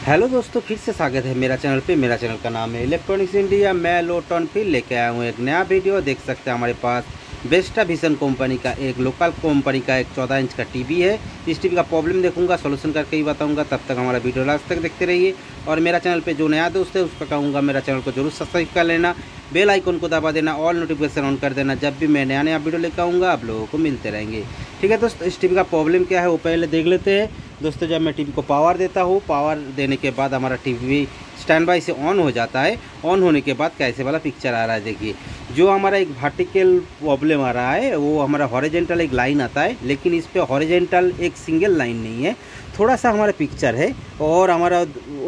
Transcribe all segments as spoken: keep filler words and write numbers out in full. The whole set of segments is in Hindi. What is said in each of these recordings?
हेलो दोस्तों, फिर से स्वागत है मेरा चैनल पे। मेरा चैनल का नाम है इलेक्ट्रॉनिक्स इंडिया। मैं लोटन फिर लेके आया हूँ एक नया वीडियो। देख सकते हैं हमारे पास बेस्टा विजन कंपनी का एक लोकल कंपनी का एक चौदह इंच का टीवी है। इस टीवी का प्रॉब्लम देखूंगा, सॉल्यूशन करके ही बताऊंगा। तब तक हमारा वीडियो लास्ट तक देखते रहिए। और मेरा चैनल पे जो नया दोस्त है उसका कहूँगा मेरा चैनल को जरूर सब्सक्राइब कर लेना, बेल आइकन को दबा देना, ऑल नोटिफिकेशन ऑन कर देना। जब भी मैं नया नया वीडियो लेकर आऊँगा आप लोगों को मिलते रहेंगे। ठीक है दोस्तों, इस टीवी का प्रॉब्लम क्या है वो पहले देख लेते हैं। दोस्तों, जब मैं टीवी को पावर देता हूँ, पावर देने के बाद हमारा टीवी स्टैंड बाई से ऑन हो जाता है। ऑन होने के बाद कैसे वाला पिक्चर आ रहा है देखिए। जो हमारा एक वर्टिकल प्रॉब्लम आ रहा है वो हमारा हॉरिजॉन्टल एक लाइन आता है, लेकिन इस पे हॉरिजॉन्टल एक सिंगल लाइन नहीं है, थोड़ा सा हमारा पिक्चर है। और हमारा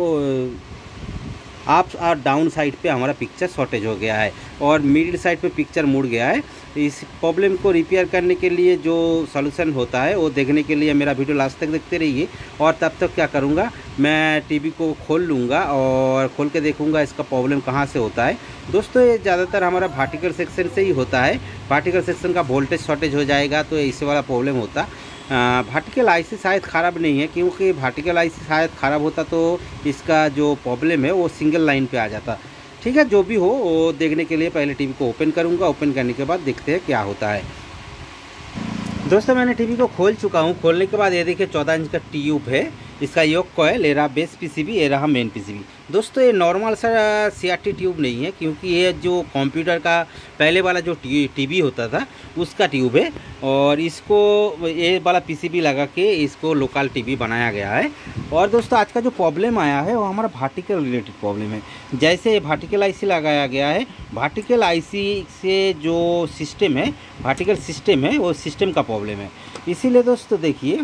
अप और डाउन साइड पे हमारा पिक्चर शॉर्टेज हो गया है और मिडिल साइड पे पिक्चर मुड़ गया है। इस प्रॉब्लम को रिपेयर करने के लिए जो सॉल्यूशन होता है वो देखने के लिए मेरा वीडियो लास्ट तक देखते रहिए। और तब तक क्या करूँगा, मैं टीवी को खोल लूँगा और खोल के देखूँगा इसका प्रॉब्लम कहाँ से होता है। दोस्तों, ये ज़्यादातर हमारा वर्टिकल सेक्शन से ही होता है। वर्टिकल सेक्शन का वोल्टेज शॉर्टेज हो जाएगा तो इससे वाला प्रॉब्लम होता। वर्टिकल आईसी शायद ख़राब नहीं है, क्योंकि वर्टिकल आईसी शायद ख़राब होता तो इसका जो प्रॉब्लम है वो सिंगल लाइन पे आ जाता। ठीक है, जो भी हो वो देखने के लिए पहले टीवी को ओपन करूँगा। ओपन करने के बाद देखते हैं क्या होता है। दोस्तों, मैंने टीवी को खोल चुका हूँ। खोलने के बाद ये देखिए चौदह इंच का ट्यूब है। इसका योग कॉइल, ये रहा बेस पीसीबी, ये रहा मेन पीसीबी। दोस्तों, ये नॉर्मल सा सीआरटी ट्यूब नहीं है, क्योंकि ये जो कंप्यूटर का पहले वाला जो टीवी होता था उसका ट्यूब है। और इसको ये वाला पीसीबी लगा के इसको लोकल टीवी बनाया गया है। और दोस्तों, आज का जो प्रॉब्लम आया है वो हमारा वर्टिकल रिलेटेड प्रॉब्लम है। जैसे वर्टिकल आईसी लगाया गया है, वर्टिकल आईसी से जो सिस्टम है, वर्टिकल सिस्टम है, वो सिस्टम का प्रॉब्लम है। इसीलिए दोस्तों देखिए,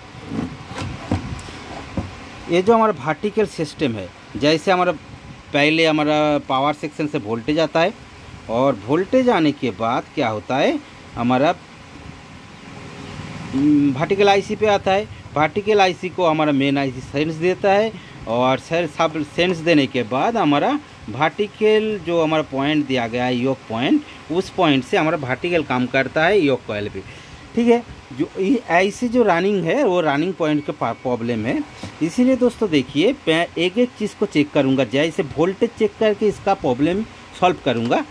ये जो हमारा वर्टिकल सिस्टम है, जैसे हमारा पहले हमारा पावर सेक्शन से वोल्टेज आता है और वोल्टेज आने के बाद क्या होता है, हमारा वर्टिकल आईसी पे आता है। वर्टिकल आईसी को हमारा मेन आईसी सेंस देता है और सब सेंस देने के बाद हमारा वर्टिकल जो हमारा पॉइंट दिया गया है, योक पॉइंट, उस पॉइंट से हमारा वर्टिकल काम करता है योक कॉइल पे। ठीक है, जो ऐसी जो रनिंग है वो रनिंग पॉइंट का प्रॉब्लम है। इसीलिए दोस्तों देखिए, मैं एक एक चीज़ को चेक करूंगा, जैसे वोल्टेज चेक करके इसका प्रॉब्लम सॉल्व करूंगा।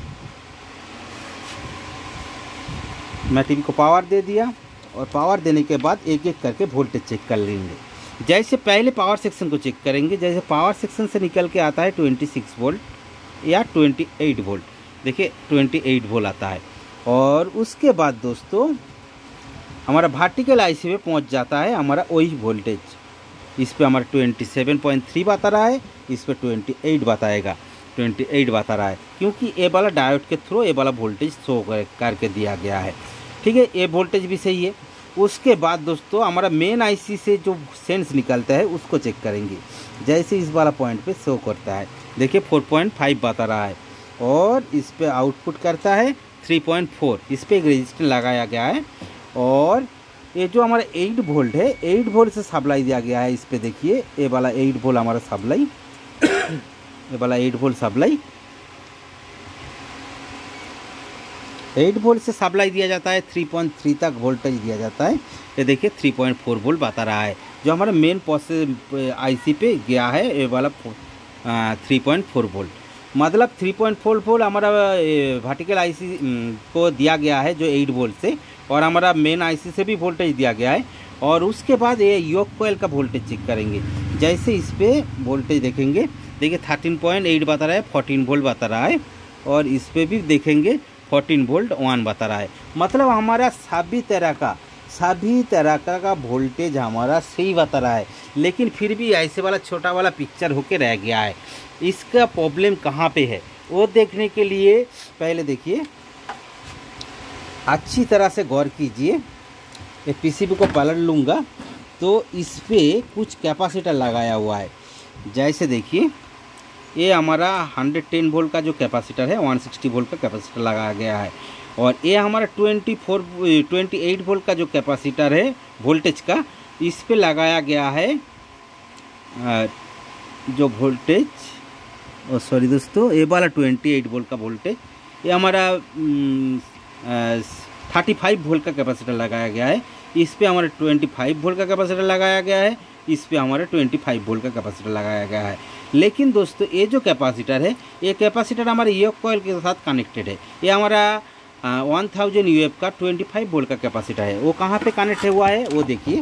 मैं टीवी को पावर दे दिया और पावर देने के बाद एक एक करके वोल्टेज चेक कर लेंगे। जैसे पहले पावर सेक्शन को चेक करेंगे। जैसे पावर सेक्शन से निकल के आता है छब्बीस वोल्ट या अट्ठाईस वोल्ट, देखिए अट्ठाईस वोल्ट आता है। और उसके बाद दोस्तों हमारा वर्टिकल आईसी में पहुंच जाता है हमारा वही वोल्टेज। इस पे हमारा सत्ताईस पॉइंट तीन बता रहा है, इस पे अट्ठाईस बताएगा, अट्ठाईस बता रहा है, क्योंकि ये वाला डायोड के थ्रू ये वाला वोल्टेज शो करके दिया गया है। ठीक है, ये वोल्टेज भी सही है। उसके बाद दोस्तों हमारा मेन आईसी से जो सेंस निकलता है उसको चेक करेंगे। जैसे इस वाला पॉइंट पे शो करता है, देखिए चार पॉइंट पाँच बता रहा है और इस पे आउटपुट करता है तीन पॉइंट चार। इस पे एक रजिस्टर लगाया गया है और ये जो हमारा आठ वोल्ट है, आठ वोल्ट से सप्लाई दिया गया है। इस पे देखिए ये वाला आठ वोल्ट हमारा सप्लाई ये वाला आठ वोल्ट सप्लाई आठ वोल्ट से सप्लाई दिया जाता है। तीन पॉइंट तीन तक वोल्टेज दिया जाता है। ये देखिए तीन पॉइंट चार वोल्ट बता रहा है। जो हमारा मेन प्रोसेस आईसी पे गया है ये वाला तीन पॉइंट चार वोल्ट, मतलब तीन पॉइंट चार वोल्ट हमारा वर्टिकल आईसी को दिया गया है जो आठ वोल्ट से, और हमारा मेन आईसी से भी वोल्टेज दिया गया है। और उसके बाद ये योक कॉइल का वोल्टेज चेक करेंगे। जैसे इस पे वोल्टेज देखेंगे, देखिए तेरह पॉइंट आठ बता रहा है, चौदह वोल्ट बता रहा है। और इस पे भी देखेंगे चौदह वोल्ट वन बता रहा है। मतलब हमारा सभी तरह का सभी तरह का, का वोल्टेज हमारा सही बता रहा है, लेकिन फिर भी ऐसे वाला छोटा वाला पिक्चर होके रह गया है। इसका प्रॉब्लम कहाँ पे है वो देखने के लिए पहले देखिए, अच्छी तरह से गौर कीजिए। ये पीसीबी को पलट लूँगा तो इस पे कुछ कैपेसिटर लगाया हुआ है। जैसे देखिए ये हमारा एक सौ दस वोल्ट का जो कैपेसिटर है, एक सौ साठ वोल्ट का कैपेसिटर लगाया गया है। और ये हमारा चौबीस अट्ठाईस वोल्ट का जो कैपेसिटर है वोल्टेज का, इस पे लगाया गया है जो वोल्टेज, सॉरी दोस्तों, ये वाला अट्ठाईस वोल्ट का वोल्टेज, ये हमारा पैंतीस वोल्ट का कैपेसिटर लगाया गया है। इस पे हमारा पच्चीस वोल्ट का कैपेसिटर लगाया गया है इस पे हमारा पच्चीस वोल्ट का कैपेसिटर लगाया गया है। लेकिन दोस्तों ये जो कैपेसिटर है, ये कैपेसिटर हमारे योक कॉइल के साथ कनेक्टेड है। ये हमारा वन थाउजेंड यू एफ का पच्चीस वोल्ट का कैपेसिटर है। वो कहाँ पे कनेक्ट हुआ है वो देखिए,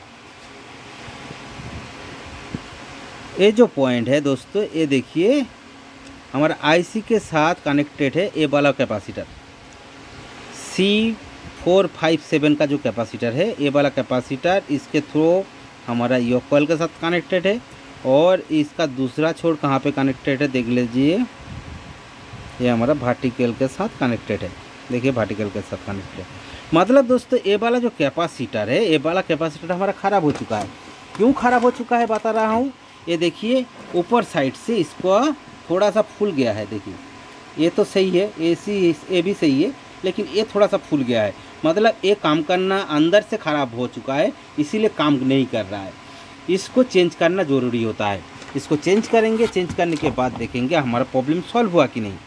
ये जो पॉइंट है दोस्तों, ये देखिए हमारा आईसी के साथ कनेक्टेड है। ये वाला capacitor C four five seven का जो कैपेसिटर है, ये वाला कैपेसिटर इसके थ्रू हमारा योक कॉइल के साथ कनेक्टेड है। और इसका दूसरा छोर कहाँ पे कनेक्टेड है देख लीजिए, ये हमारा वर्टिकल के साथ कनेक्टेड है। देखिए वर्टिकल के साथ कनेक्टेड, मतलब दोस्तों ये वाला जो कैपेसिटर है, ये वाला कैपेसिटर हमारा ख़राब हो चुका है। क्यों ख़राब हो चुका है बता रहा हूँ। ये देखिए ऊपर साइड से इसको थोड़ा सा फूल गया है। देखिए ये तो सही है, ए सी ये भी सही है, लेकिन ये थोड़ा सा फूल गया है। मतलब ये काम करना अंदर से ख़राब हो चुका है, इसीलिए काम नहीं कर रहा है। इसको चेंज करना ज़रूरी होता है। इसको चेंज करेंगे, चेंज करने के बाद देखेंगे हमारा प्रॉब्लम सॉल्व हुआ कि नहीं।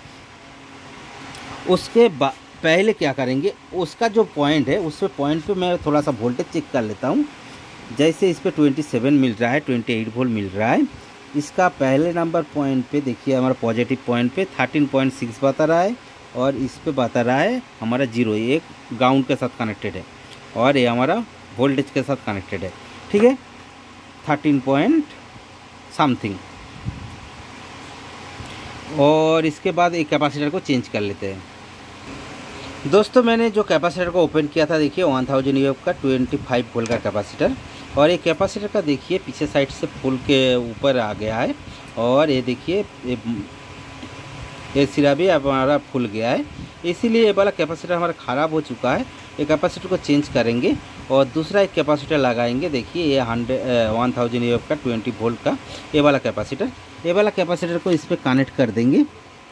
उसके बाद पहले क्या करेंगे, उसका जो पॉइंट है उस पॉइंट पे मैं थोड़ा सा वोल्टेज चेक कर लेता हूँ। जैसे इस पर सत्ताईस मिल रहा है, अट्ठाईस वोल्ट मिल रहा है। इसका पहले नंबर पॉइंट पे देखिए हमारा पॉजिटिव पॉइंट पे तेरह पॉइंट छह बता रहा है, और इस पे बता रहा है हमारा जीरो, एक ग्राउंड के साथ कनेक्टेड है और ये हमारा वोल्टेज के साथ कनेक्टेड है। ठीक है, थर्टीन पॉइंट समथिंग। और इसके बाद एक कैपेसिटर को चेंज कर लेते हैं। दोस्तों मैंने जो कैपेसिटर को ओपन किया था, देखिए वन थाउजेंड यू एफ का पच्चीस वोल्ट का कैपेसिटर, और ये कैपेसिटर का देखिए पीछे साइड से फुल के ऊपर आ गया है। और ये देखिए ये, ये सिरा भी अब हमारा फुल गया है, इसीलिए ये वाला कैपेसिटर हमारा ख़राब हो चुका है। ये कैपेसिटर को चेंज करेंगे और दूसरा एक कैपेसिटर लगाएंगे। देखिए ये hundred one thousand U F का ट्वेंटी वोल्ट का ये वाला कैपेसिटर, ये वाला कैपेसिटर को इस पर कनेक्ट कर देंगे।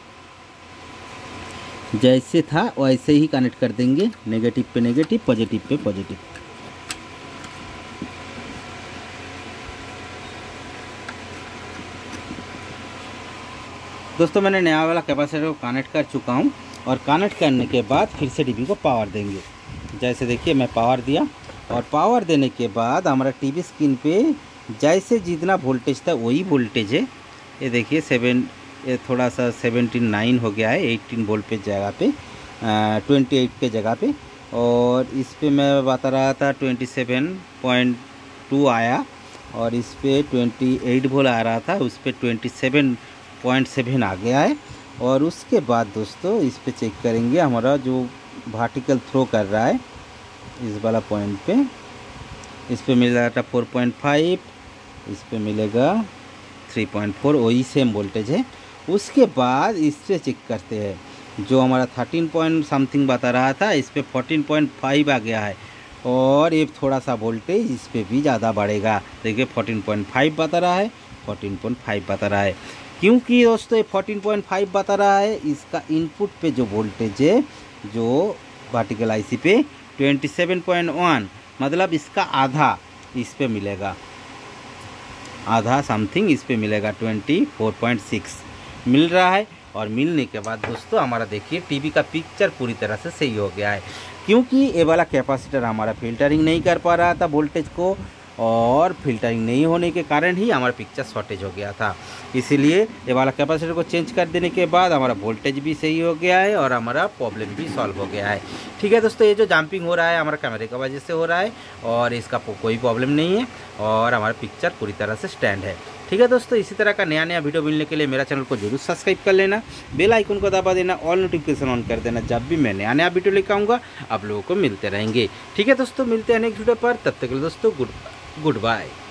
जैसे था वैसे ही कनेक्ट कर देंगे, नेगेटिव पे नेगेटिव, पॉजिटिव पे पॉजिटिव। दोस्तों मैंने नया वाला कैपेसिटर को कनेक्ट कर चुका हूं, और कनेक्ट करने के बाद फिर से टीवी को पावर देंगे। जैसे देखिए मैं पावर दिया, और पावर देने के बाद हमारा टीवी स्क्रीन पे जैसे जितना वोल्टेज था वही वोल्टेज है। ये देखिए सेवन, ये थोड़ा सा सेवेंटी नाइन हो गया है, एटीन वोल्ट पे जगह पे ट्वेंटी एट के जगह पे। और इस पे मैं बता रहा था ट्वेंटी सेवन पॉइंट टू आया, और इस पे ट्वेंटी एट वोल्ट आ रहा था, उस पे ट्वेंटी सेवन पॉइंट सेवन आ गया है। और उसके बाद दोस्तों इस पे चेक करेंगे हमारा जो वर्टिकल थ्रो कर रहा है इस वाला पॉइंट पे, इस पे मिल रहा था फोर पॉइंट फाइव, इस पे मिलेगा थ्री पॉइंट फोर, वही सेम वोल्टेज है। उसके बाद इससे चेक करते हैं, जो हमारा थर्टीन पॉइंट समथिंग बता रहा था, इस पे फोर्टीन पॉइंट फाइव आ गया है। और ये थोड़ा सा वोल्टेज इस पे भी ज़्यादा बढ़ेगा। देखिए फोर्टीन पॉइंट फाइव बता रहा है, फोर्टीन पॉइंट फाइव बता रहा है। क्योंकि दोस्तों ये फोर्टीन पॉइंट फाइव बता रहा है, इसका इनपुट पे जो वोल्टेज है जो वर्टिकल आईसी पे ट्वेंटी सेवन पॉइंट वन, मतलब इसका आधा इस पे मिलेगा, आधा समथिंग इस पे मिलेगा, ट्वेंटी फोर पॉइंट सिक्स मिल रहा है। और मिलने के बाद दोस्तों हमारा देखिए टीवी का पिक्चर पूरी तरह से सही हो गया है। क्योंकि ये वाला कैपेसिटर हमारा फिल्टरिंग नहीं कर पा रहा था वोल्टेज को, और फिल्टरिंग नहीं होने के कारण ही हमारा पिक्चर शॉर्टेज हो गया था। इसीलिए ये वाला कैपेसिटर को चेंज कर देने के बाद हमारा वोल्टेज भी सही हो गया है और हमारा प्रॉब्लम भी सॉल्व हो गया है। ठीक है दोस्तों, ये जो जंपिंग हो रहा है हमारा कैमरे की वजह से हो रहा है, और इसका कोई प्रॉब्लम नहीं है, और हमारा पिक्चर पूरी तरह से स्टैंड है। ठीक है दोस्तों, इसी तरह का नया नया वीडियो मिलने के लिए मेरा चैनल को जरूर सब्सक्राइब कर लेना, बेल आइकन को दबा देना, ऑल नोटिफिकेशन ऑन कर देना। जब भी मैं नया नया वीडियो लेकर आऊँगा आप लोगों को मिलते रहेंगे। ठीक है दोस्तों, मिलते हैं नेक्स्ट वीडियो पर, तब तक के लिए दोस्तों गुड गुड बाय।